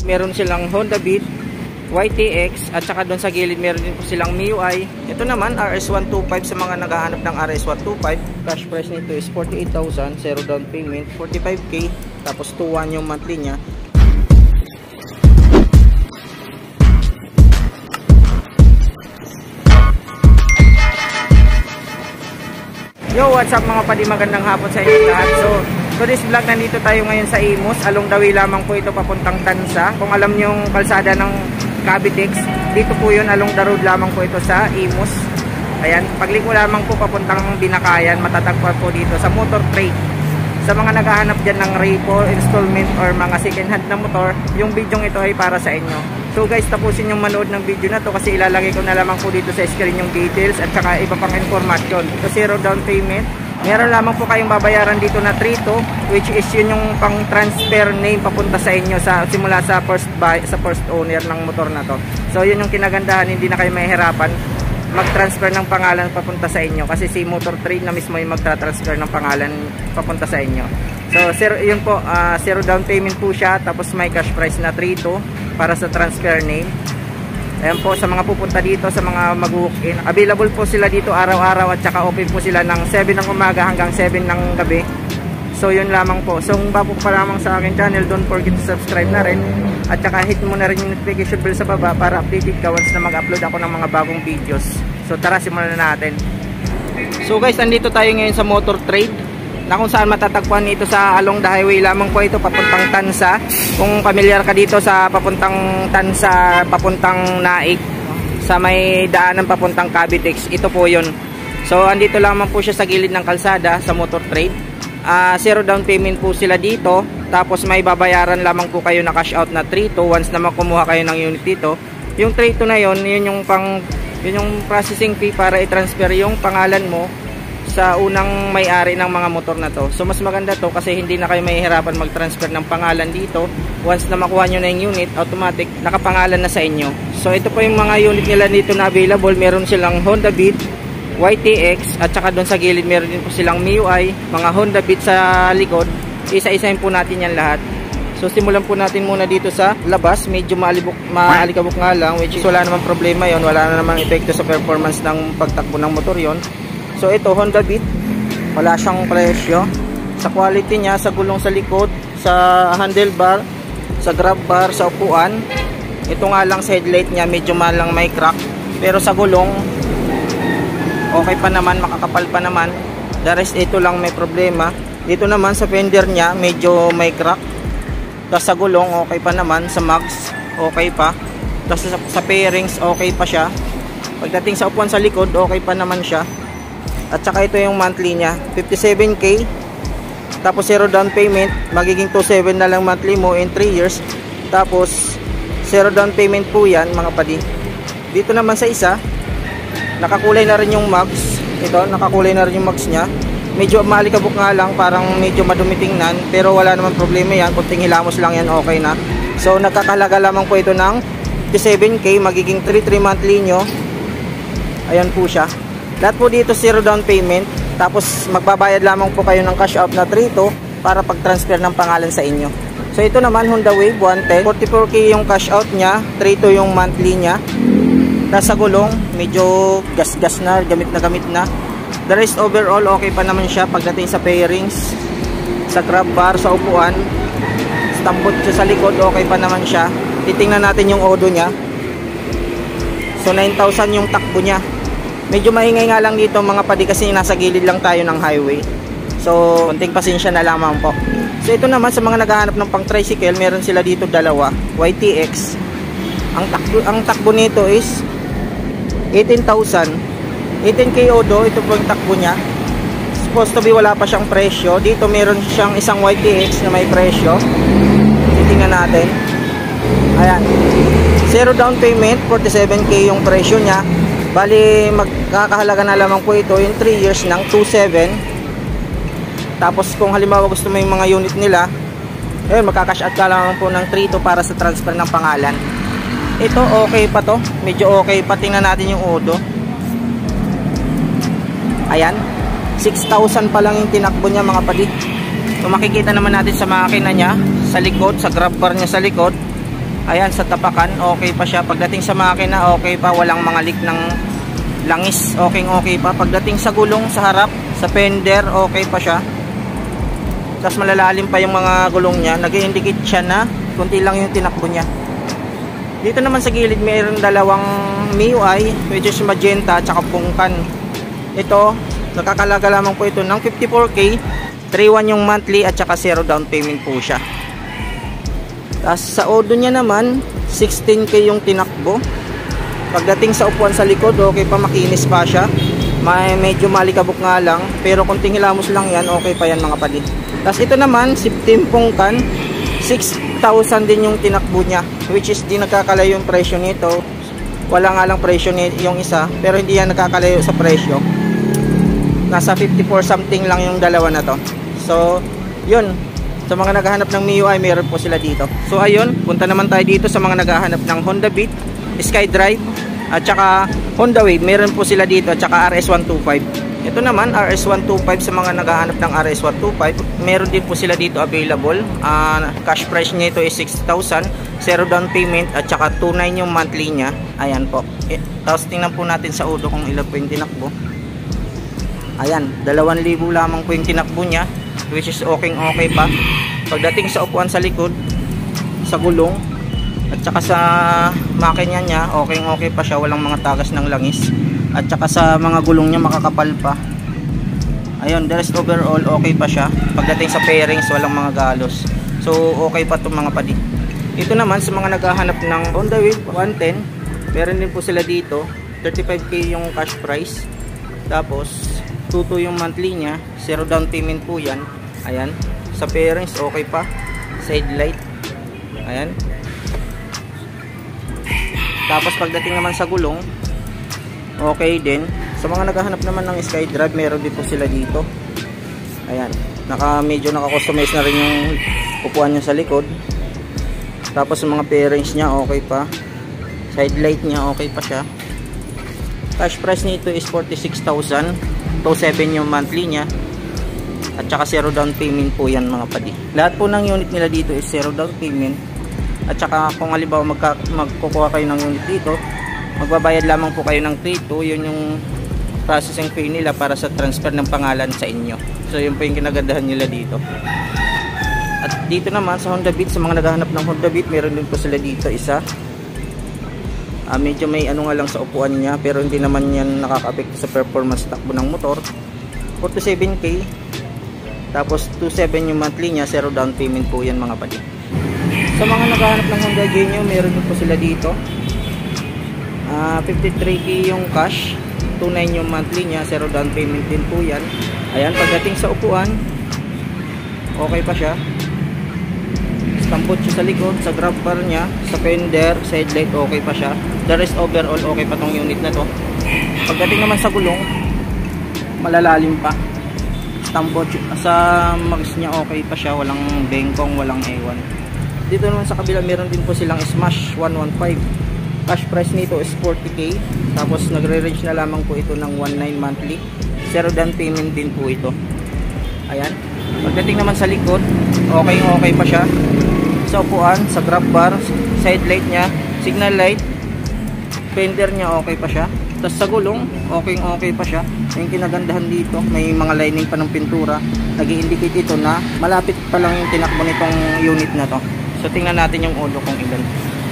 meron silang Honda Beat, YTX, at saka doon sa gilid meron din po silang MIUI. Ito naman RS125 sa mga naghahanap ng RS125. Cash price nito is 48,000, zero down payment, 45k, tapos 2.1 yung monthly nya. Yo, what's up mga padi, magandang hapon sa inyo lahat. So this vlog, nandito tayo ngayon sa Imus. Along the way lamang po ito papuntang Tansa. Kung alam nyo yung kalsada ng Cavitex, dito po yun, along the road lamang po ito sa Imus. Ayan, pagliko lamang po papuntang Binakayan, matatagpuan po dito sa Motor Trade. Sa mga naghahanap dyan ng repo, installment, or mga second hand na motor, yung video ito ay para sa inyo. So guys, tapusin yung manood ng video na to kasi ilalagay ko na lamang po dito sa screen yung details at saka iba pang informasyon. So zero down payment. Meron lamang po kayong babayaran dito na 3-2, which is yun yung pang transfer name papunta sa inyo sa simula sa first owner ng motor na to. So yun yung kinagandahan, hindi na kayo mahihirapan mag-transfer ng pangalan papunta sa inyo kasi si Motor Trade na mismo yung magtra-transfer ng pangalan papunta sa inyo. So yun po, zero down payment po siya, tapos may cash price na 3-2 para sa transfer name. Ayan po, sa mga pupunta dito, sa mga mag-walk-in, available po sila dito araw-araw at saka open po sila ng 7 ng umaga hanggang 7 ng gabi. So yun lamang po. So kung bago pa lamang sa akin channel, don't forget to subscribe na rin at saka hit mo na rin yung notification bell sa baba para updated ka once na mag-upload ako ng mga bagong videos. So tara, simulan na natin. So guys, nandito tayo ngayon sa Motor Trade na kung saan matatagpuan ito sa along the highway lamang po ito papuntang Tansa. Kung familiar ka dito sa papuntang Tansa, papuntang Naik, sa may daanan papuntang Cavitex, ito po yun. So andito lamang po siya sa gilid ng kalsada sa Motor Trade. Zero down payment po sila dito, tapos may babayaran lamang po kayo na cash out na 3-2 once na makumuha kayo ng unit dito. Yung 3-2 na yun, yun yung processing fee para i-transfer yung pangalan mo sa unang may-ari ng mga motor na to. So mas maganda to kasi hindi na kayo mahihirapan mag-transfer ng pangalan dito. Once na makuha nyo na yung unit, automatic nakapangalan na sa inyo. So ito po yung mga unit nila dito na available. Meron silang Honda Beat, YTX, at saka doon sa gilid meron din po silang MIUI, mga Honda Beat sa likod. Isa-isahin po natin yan lahat. So simulan po natin muna dito sa labas. Medyo maalikabok nga lang, which is wala namang problema yon, wala na namang epekto sa performance ng pagtakbo ng motor yon. So ito, Honda Beat, wala siyang presyo. Sa quality niya, sa gulong sa likod, sa handlebar, sa grab bar, sa upuan. Ito nga lang sa headlight niya, medyo malang may crack. Pero sa gulong, okay pa naman, makakapal pa naman. The rest, ito lang may problema. Dito naman sa fender niya, medyo may crack. Tapos sa gulong, okay pa naman. Sa mags, okay pa. Tapos sa pairings, okay pa siya. Pagdating sa upuan sa likod, okay pa naman siya. At saka ito yung monthly niya, 57k. Tapos zero down payment, magiging 2.7 na lang monthly mo in 3 years. Tapos zero down payment po yan mga padi. Dito naman sa isa, nakakulay na rin yung mags. Ito, nakakulay na rin yung mags niya. Medyo malikabok nga lang, parang medyo madumi tingnan, pero wala naman problema yan. Kunting hilamos lang yan, okay na. So nagkakalaga lamang po ito ng 57k, magiging 3.3 monthly nyo. Ayan po siya. Lahat po dito zero down payment, tapos magbabayad lamang po kayo ng cash out na 3-2 para pag-transfer ng pangalan sa inyo. So ito naman, Honda Wave 110, 44k yung cash out niya, 3-2 yung monthly niya. Tapos sa gulong, medyo gas-gas na, gamit na. The rest overall, okay pa naman siya pagdating sa pairings, sa grab bar, sa upuan, stampot siya sa likod, okay pa naman siya. Titingnan natin yung odo niya. So 9,000 yung takbo niya. Medyo maingay nga lang dito mga padi kasi nasa gilid lang tayo ng highway. So konting pasensya na lamang po. So ito naman sa mga naghahanap ng pang tricycle, meron sila dito dalawa, YTX. Ang takbo nito is 18,000. 18k odo, ito po yung takbo niya. Supposed to be wala pa siyang presyo. Dito meron siyang isang YTX na may presyo. Titingnan natin. Ayan. Zero down payment, 47k yung presyo niya. Bali, magkakahalaga na lamang po ito in 3 years ng 2.7. Tapos kung halimbawa gusto mo yung mga unit nila, ayun, magkakash out ka lamang po ng 3-2 para sa transfer ng pangalan. Ito, okay pa to. Medyo okay pa. Tingnan natin yung odo. Ayan. 6,000 pa lang yung tinakbo niya mga padi. So makikita naman natin sa makina niya, sa likod, sa grab bar niya sa likod. Ayan, sa tapakan, okay pa siya. Pagdating sa makina, okay pa. Walang mga leak ng langis. Okay pa. Pagdating sa gulong, sa harap, sa fender, okay pa siya. Tapos malalalim pa yung mga gulong niya. Nag-indicate siya na kunti lang yung tinakbo niya. Dito naman sa gilid, mayroon dalawang MIUI, which is magenta at saka pungkan. Ito, nakakalaga lamang po ito ng 54K, 3.1 yung monthly at saka 0 down payment po siya. Tapos sa Odo niya naman, 16K yung tinakbo. Pagdating sa upuan sa likod, okay pa, makinis pa siya. Medyo malikabok nga lang, pero kunting hilamos lang yan, okay pa yan mga padi. Tapos ito naman, 15 pungkan, 6,000 din yung tinakbo niya, which is di nagkakalayo yung presyo nito. Wala nga lang presyo yung isa, pero hindi yan nagkakalayo sa presyo. Nasa 54 something lang yung dalawa na to. So yun, sa mga naghahanap ng MIUI, meron po sila dito. So ayun, punta naman tayo dito sa mga naghahanap ng Honda Beat, SkyDrive at saka Honda Wave. Meron po sila dito at saka RS125. Ito naman, RS125, sa mga naghahanap ng RS125, meron din po sila dito available. Cash price niya ito is 6,000, 0 down payment at saka 2.9 yung monthly niya. Ayan po. Tapos tingnan po natin sa Odo kung ilan po yung tinakbo. Ayan, 2,000 lamang po yung tinakbo niya, which is okay pa. Pagdating sa upuan sa likod, sa gulong at saka sa makina niya, okay pa siya, walang mga tagas ng langis. At saka sa mga gulong niya, makakapal pa. Ayun, the rest overall okay pa siya. Pagdating sa pairings, walang mga galos. So okay pa itong mga padi. Ito naman sa mga naghahanap ng Honda Wave 110, meron din po sila dito. 35K yung cash price. Tapos 2.2 yung monthly niya, 0 down payment po yan. Ayan, sa pairings okay pa. Side light. Ayan. Tapos pagdating naman sa gulong, okay din. Sa mga naghahanap naman ng SkyDrive, meron din po sila dito. Ayan, medyo naka-customize na rin yung upuan niya sa likod. Tapos sa mga pairings niya, okay pa. Side light niya, okay pa siya. Cash price nito is 46,000, 2.7 yung monthly niya at saka 0 down payment po yan mga padi. Lahat po ng unit nila dito is 0 down payment. At saka kung halimbawa magkukuha kayo ng unit dito, magbabayad lamang po kayo ng 3.2. Yun yung processing fee nila para sa transfer ng pangalan sa inyo. So yun po yung kinagandahan nila dito. At dito naman sa Honda Beat, sa mga naghahanap ng Honda Beat, meron din po sila dito isa. Medyo may ano nga lang sa upuan niya, pero hindi naman yan nakaka-apekto sa performance takbo ng motor. 47K. Tapos 2.7 yung monthly niya, 0 down payment po yan mga padi. Sa mga naghahanap ng Honda Genio, meron din po sila dito. 53K yung cash, 2.9 yung monthly niya, 0 down payment din po yan. Ayan, pagdating sa upuan, okay pa siya. Stampot siya sa likod, sa grab bar niya, sa fender, side light, okay pa siya. The rest overall, okay pa tong unit na to. Pagdating naman sa gulong, malalalim pa. Stampot sa mags niya, okay pa siya, walang bengkong, walang ewan. Dito naman sa kabila, meron din po silang Smash 115. Cash price nito is 40K. Tapos nagre-range na lamang po ito ng 1.9 monthly. 0 down payment din po ito. Ayan. Pagdating naman sa likod, okay pa siya. Sa upuan, sa grab bar, side light niya, signal light, fender niya, okay pa siya. Tapos sa gulong, okay pa siya. Yung kinagandahan dito, may mga lining pa ng pintura. Nag-i-indicate ito na malapit pa lang yung tinakbo nitong unit na to. So tingnan natin yung Odo kung ilan.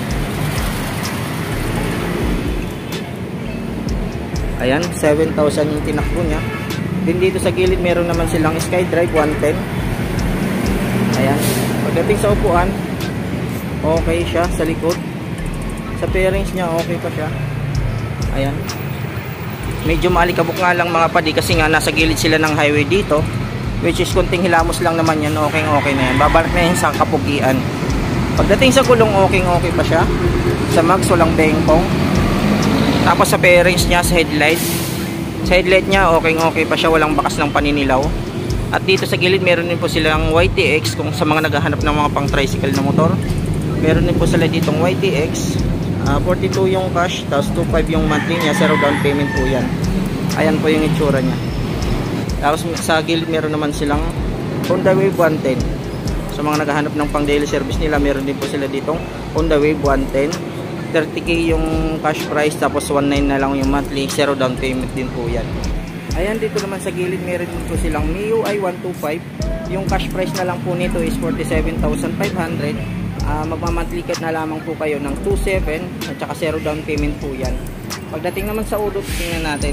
Ayan, 7,000 yung tinakbo niya. Din dito sa gilid, meron naman silang SkyDrive 110. Ayan. Pagdating sa upuan, okay siya sa likod. Sa pairings niya, okay pa siya. Ayan. Medyo maalikabok nga lang mga padi kasi nga nasa gilid sila ng highway dito. Which is kunting hilamos lang naman yan. Okay na yan. Babalik na yan sa kapugian. Pagdating sa gulong, okay pa siya. Sa mags, walang bengkong. Tapos sa pairings niya, sa headlight. Sa headlight niya, okay pa siya. Walang bakas ng paninilaw. At dito sa gilid, meron din po silang YTX. Kung sa mga naghahanap ng mga pang tricycle na motor, meron din po sila ditong YTX. 42 yung cash, tapos 2.5 yung monthly niya, 0 down payment po yan. Ayan po yung itsura niya. Tapos sa gilid, meron naman silang Honda Wave 110. Sa mga naghahanap ng pang daily service nila, meron din po sila ditong Honda Wave 110. 30k yung cash price, tapos 1.9 na lang yung monthly, 0 down payment din po yan. Ayan, dito naman sa gilid meron din po silang MIUI 125. Yung cash price na lang po nito is 47,500. Magma-monthly cut na lamang po kayo ng 2.7 at saka 0 down payment po yan. Pagdating naman sa udo, tingnan natin.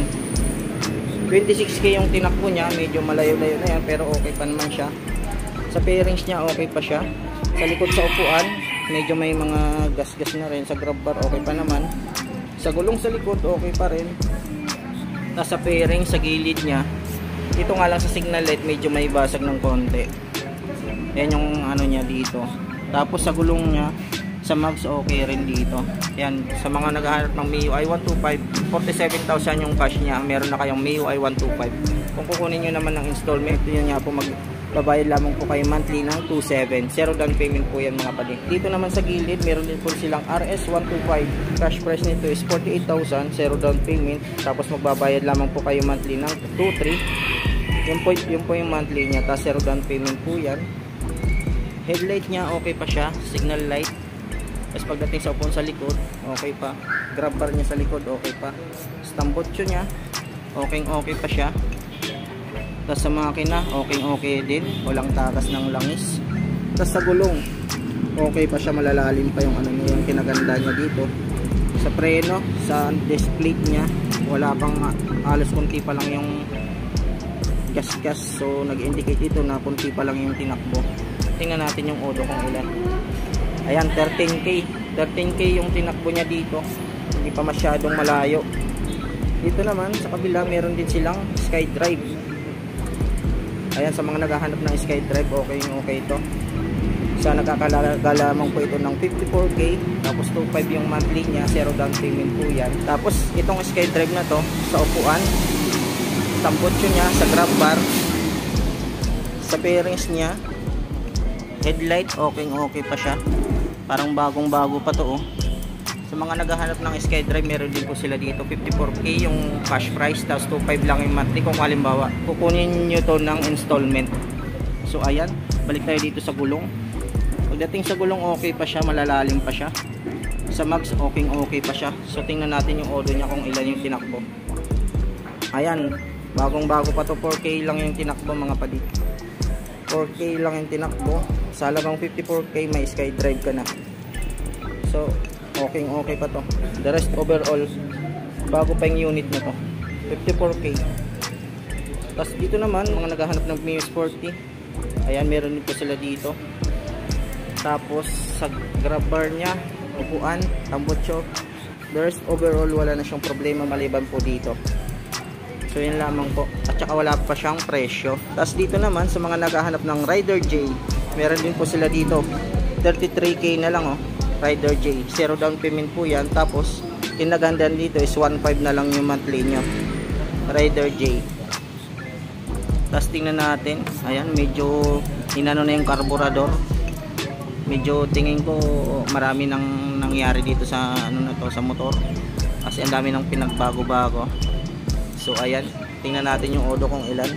26k yung tinakbo niya, medyo malayo-layo na yan pero okay pa naman siya. Sa pairings niya okay pa siya. Sa likod sa upuan, medyo may mga gas-gas na rin. Sa grab bar okay pa naman. Sa gulong sa likod okay pa rin. Nasa fairing sa gilid niya, ito nga lang sa signal light medyo may basag ng konti. Yan yung ano niya dito. Tapos sa gulong niya, sa mags okay rin dito. Yan, sa mga naghahanap ng MIUI 125, 47,000 yung cash niya. Meron na kayong MIUI 125. Kung kukunin nyo naman ng installment, yun nga po, magbabayad lamang po kayo monthly ng 2.7. 0 down payment po yan mga padi. Dito naman sa gilid, meron din po silang RS125. Cash price nito is 48,000, 0 down payment. Tapos magbabayad lamang po kayo monthly ng 2.3. Yun po yung monthly niya, tapos 0 down payment po yan. Headlight niya okay pa siya, signal light. Tapos pagdating sa upuan sa likod, okay pa. Grab bar niya sa likod, okay pa. Stambotso niya, okay pa siya. Tapos sa makina, okay din. Walang takas ng langis. Tapos sa gulong, okay pa siya, malalalim pa yung ano niya, yung kinaganda niya dito. Sa preno, sa disc plate niya, wala pang halos kunti pa lang yung gas-gas. So nag-indicate ito na kunti pa lang yung tinakbo. Tingnan natin yung odo kung ilan. Ayan, 13k yung tinakbo niya dito. Hindi pa masyadong malayo. Dito naman sa kabila meron din silang SkyDrive. Ayan, sa mga naghahanap ng SkyDrive, okay ito. Sa nakakalaga lamang po ito ng 54k, tapos 2.5 yung monthly niya, 0 down payment po yan. Tapos itong SkyDrive na to, sa upuan, tambotso niya, sa grab bar, sa pairings niya, headlight, okay pa siya. Parang bagong-bago pa to, oh. Sa mga naghahanap ng SkyDrive, meron din po sila dito 54k yung cash price, tapos 2.5 lang yung monthly kung halimbawa kukunin nyo to ng installment. So ayan, balik tayo dito sa gulong. Pagdating sa gulong, okay pa siya, malalalim pa siya. Sa mags, okay pa siya. So tingnan natin yung odo niya kung ilan yung tinakbo. Ayan, bagong-bago pa to, 4k lang yung tinakbo mga padi. 4k lang yung tinakbo. Sa halagang 54k may SkyDrive ka na. So okay pa to. The rest overall, bago pa yung unit na to, 54k. Tapos dito naman, mga naghahanap ng Mio Sporty, ayan, meron din po sila dito. Tapos sa grab bar nya, upuan, tambotso, the rest overall wala na siyang problema maliban po dito. So yun lamang po. At saka wala pa siyang presyo. Tapos dito naman sa mga naghahanap ng Rider J, meron din po sila dito 33k na lang, oh. Rider J, 0 down payment po yan. Tapos kinagandaan dito is 1.5 na lang yung monthly nyo, Rider J. Tapos tingnan natin, ayan, medyo inano na yung carburetor. Medyo tingin ko marami nang nangyari dito sa ano na to, sa motor, kasi ang dami nang pinagbago-bago. So ayan, tingnan natin yung odo kung ilan.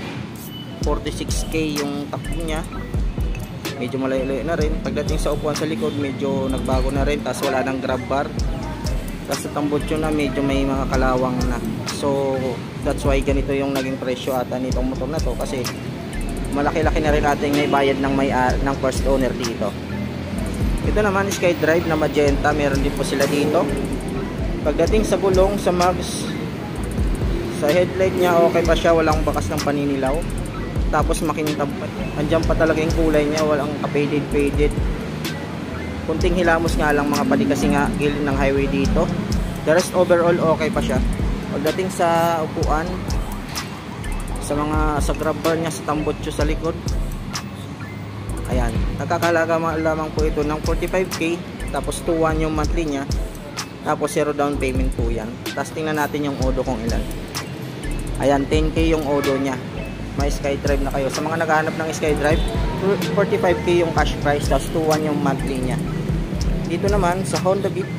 46k yung takbo niya, medyo malayo-layo na rin. Pagdating sa upuan sa likod, medyo nagbago na rin, tapos wala nang grab bar. Tapos sa tambotso na medyo may mga kalawang na. So that's why ganito yung naging presyo ata nitong motor na to, kasi malaki-laki na rin ating may bayad ng first owner dito. Ito naman SkyDrive na magenta, meron din po sila dito. Pagdating sa gulong, sa mags, sa headlight niya okay pa siya, walang bakas ng paninilaw. Tapos makintab, andyan pa talaga yung kulay niya, walang faded. Kunting hilamos nga lang mga padi, kasi nga gilid ng highway dito. The rest overall okay pa siya. Pagdating sa upuan, sa grab bar niya, sa tambotso sa likod, ayan, nakakalaga lamang po ito ng 45k, tapos 2.1 yung monthly niya, tapos 0 down payment po yan. Tapos tingnan natin yung odo kung ilan. Ayan, 10k yung odo niya, may SkyDrive na kayo. Sa mga naghahanap ng SkyDrive, 45k yung cash price, tapos 2.1 yung monthly niya. Dito naman sa Honda Beat,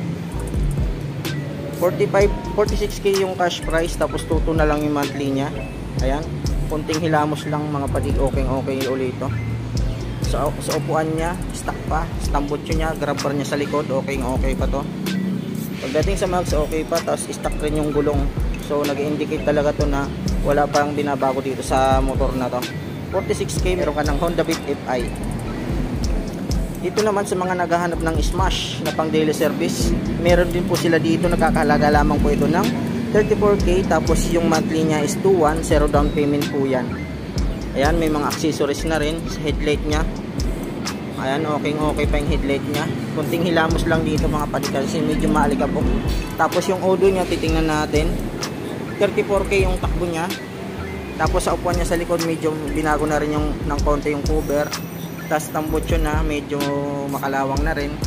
46k yung cash price, tapos 2.2 na lang yung monthly niya. Ayan, kunting hilamos lang mga padig, okay ulit ito. Sa upuan niya, stock pa. Stambutso niya, grabber niya sa likod, okay pa to. Pagdating sa mags, okay pa. Tapos stock rin yung gulong. So nag-indicate talaga to na wala pang binabago dito sa motor na to. 46K, meron ka ng Honda Beat FI. Dito naman sa mga naghahanap ng smash na pang daily service, meron din po sila dito. Nakakahalaga lamang po ito ng 34K. Tapos yung monthly niya is 2.1, 0 down payment po yan. Ayan, may mga accessories na rin sa headlight niya. Ayan, okay pa yung headlight niya. Kunting hilamos lang dito mga padi kasi medyo maalikabok. Tapos yung odo niya, titingnan natin. 34K yung takbo niya. Tapos sa upuan niya sa likod, medyo binago na rin yung ng konti yung cover. Tapos tambutso na, medyo makalawang na rin.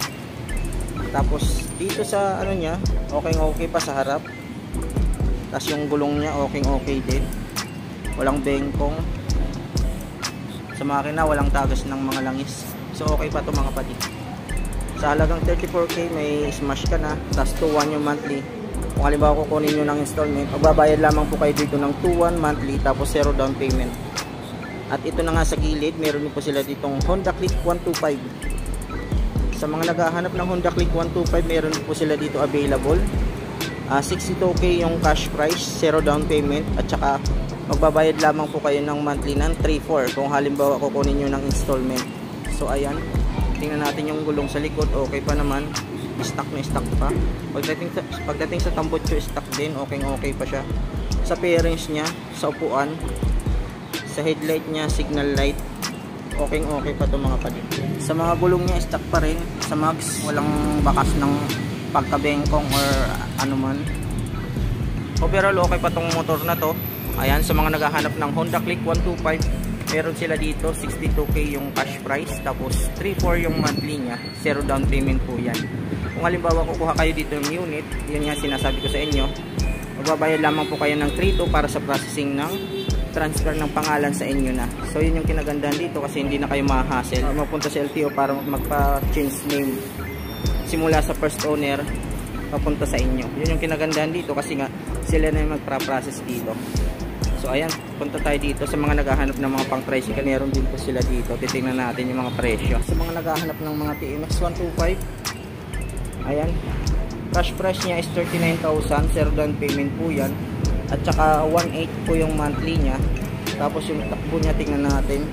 Tapos dito sa ano niya, okay pa sa harap. Tapos yung gulong niya, okay din. Walang bengkong. Sa makina walang tagas ng mga langis. So okay pa to mga padi. Sa halagang 34K may smash ka na. Tapos 2.1 yung monthly. Kung halimbawa kukunin nyo ng installment, magbabayad lamang po kayo dito ng 2.1 monthly tapos 0 down payment. At ito na nga sa gilid, meron po sila ditong Honda Click 125. Sa mga naghahanap ng Honda Click 125, meron po sila dito available. 62K yung cash price, 0 down payment, at saka magbabayad lamang po kayo ng monthly ng 3.4 kung halimbawa kukunin nyo ng installment. So ayan, tingnan natin yung gulong sa likod, okay pa naman, stock na stock pa. Pagdating sa tambutso, stock din, okay pa siya. Sa fairings nya, sa upuan, sa headlight nya, signal light, okay pa to mga padi. Sa mga gulong nya, stock pa rin. Sa mags, walang bakas ng pagkabengkong or ano man. Overall, okay pa tong motor na to. Ayan, sa mga naghahanap ng Honda Click 125, meron sila dito 62K yung cash price, tapos 3.4 yung monthly nya, 0 down payment po yan. Kung halimbawa kukuha kayo dito ng unit, yun nga sinasabi ko sa inyo, magbabayad lamang po kayo ng 3.2 para sa processing ng transfer ng pangalan sa inyo na. So yun yung kinagandahan dito kasi hindi na kayo ma-hassle mapunta sa LTO para magpa-change name simula sa first owner papunta sa inyo. Yun yung kinagandahan dito kasi nga sila na yung magpa-process dito. So ayan, punta tayo dito sa mga naghahanap ng mga pang tricycle, meron din po sila dito. Titingnan natin yung mga presyo. Sa mga naghahanap ng mga TMX 125, ayan, cash price niya is 39,000, 0 down payment po yan. At saka 1.8 po yung monthly niya. Tapos yung takbo niya, tingnan natin,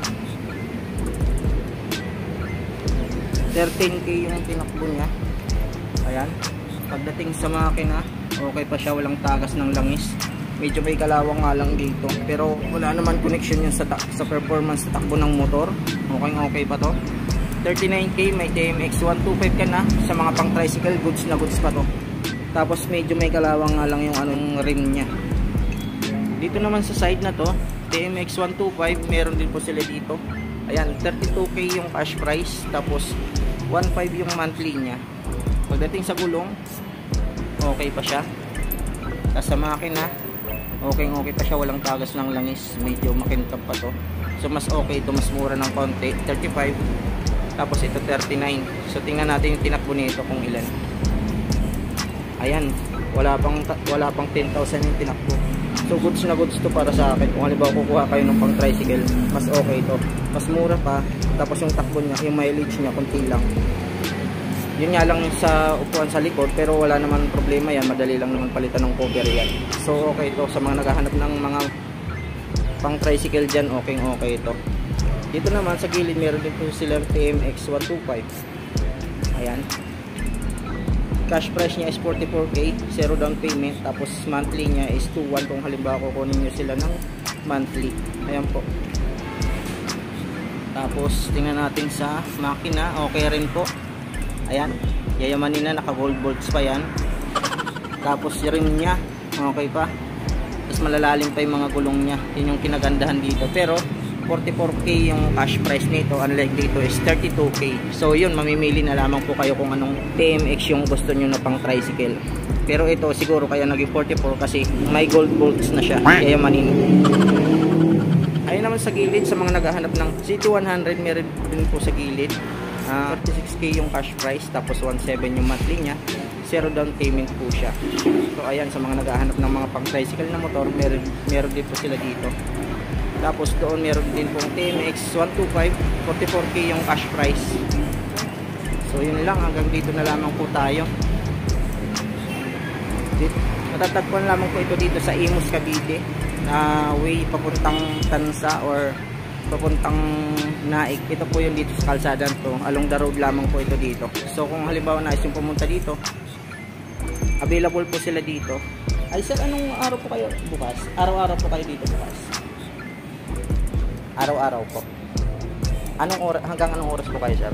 13K yung tinakbo niya. Ayan, pagdating sa makina, okay pa siya, walang tagas ng langis. Medyo may kalawang nga lang dito, pero wala naman connection yun sa performance sa takbo ng motor. Okay pa to. 39K, may TMX 125 ka na. Sa mga pang tricycle, goods na goods pa to. Tapos medyo may kalawang nga lang yung anong rim nya. Dito naman sa side na to, TMX 125, meron din po sila dito. Ayan, 32K yung cash price, tapos 1.5 yung monthly nya. Pagdating sa gulong, okay pa siya. Tapos sa makina, okay pa siya, walang tagas ng langis, medyo makintab pa to. So mas okay ito, mas mura ng konti, 35, tapos ito 39. So tingnan natin yung tinakbo nito kung ilan. Ayan, wala pang 10,000 yung tinakbo. So goods na goods to para sa akin. Kung halimbawa kukuha kayo ng pang tricycle, mas okay ito, mas mura pa. Tapos yung takbo niya, yung mileage niya konti lang. Yun nga lang sa upuan sa likod, pero wala naman problema yan, madali lang naman palitan ng cover yan. So okay ito sa mga naghahanap ng mga pang tricycle dyan, okay ito. Dito naman sa gilid meron din po silang TMX 125. Ayan, cash price niya is 44K, 0 down payment, tapos monthly niya is 2.1 kung halimbawa kukunin nyo sila ng monthly. Ayan po. Tapos tingnan natin sa makina, okay rin po. Ayan, yayamanin na, naka gold bolts pa yan. Tapos rim nya, okay pa. Tapos malalalim pa yung mga gulong nya. Yun yung kinagandahan dito. Pero 44K yung cash price nito, unlike dito is 32K. So yun, mamimili na lamang po kayo kung anong TMX yung gusto nyo na pang tricycle. Pero ito siguro kaya naging 44 kasi may gold bolts na siya, yayamanin. Ayun naman sa gilid, sa mga naghahanap ng CT100, meron din po sa gilid. 36K yung cash price, tapos 1.7 yung monthly nya, 0 down payment po siya. So ayan, sa mga naghahanap ng mga pang tricycle na motor, meron din po sila dito. Tapos doon meron din pong TMX 125, 44K yung cash price. So yun lang, hanggang dito na lamang po tayo. Matatagpuan lamang po ito dito sa Imus, Cavite, na way papuntang Tansa or papuntang Naik. Ito po yung dito sa kalsada to, along the road lamang po ito dito. So kung halimbawa nais yung pumunta dito, available po sila dito. Ay sir, anong araw po kayo bukas? Araw-araw po kayo dito bukas? Araw-araw po. Anong oras, hanggang anong oras po kayo sir?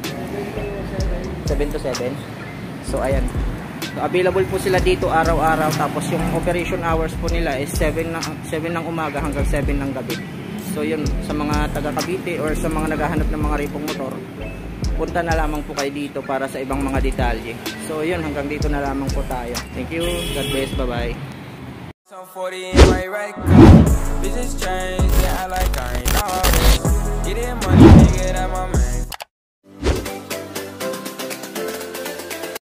7 to 7. So ayan. So, available po sila dito araw-araw, tapos yung operation hours po nila is 7 ng umaga hanggang 7 ng gabi. So yun, sa mga taga Cavite or sa mga naghahanap ng mga ripong motor, punta na lamang po kayo dito para sa ibang mga detalye. So yun, hanggang dito na lamang po tayo. Thank you, God bless, bye bye. So 40 in my right car, business change, yeah I like I ain't always getting money, nigga, that my man.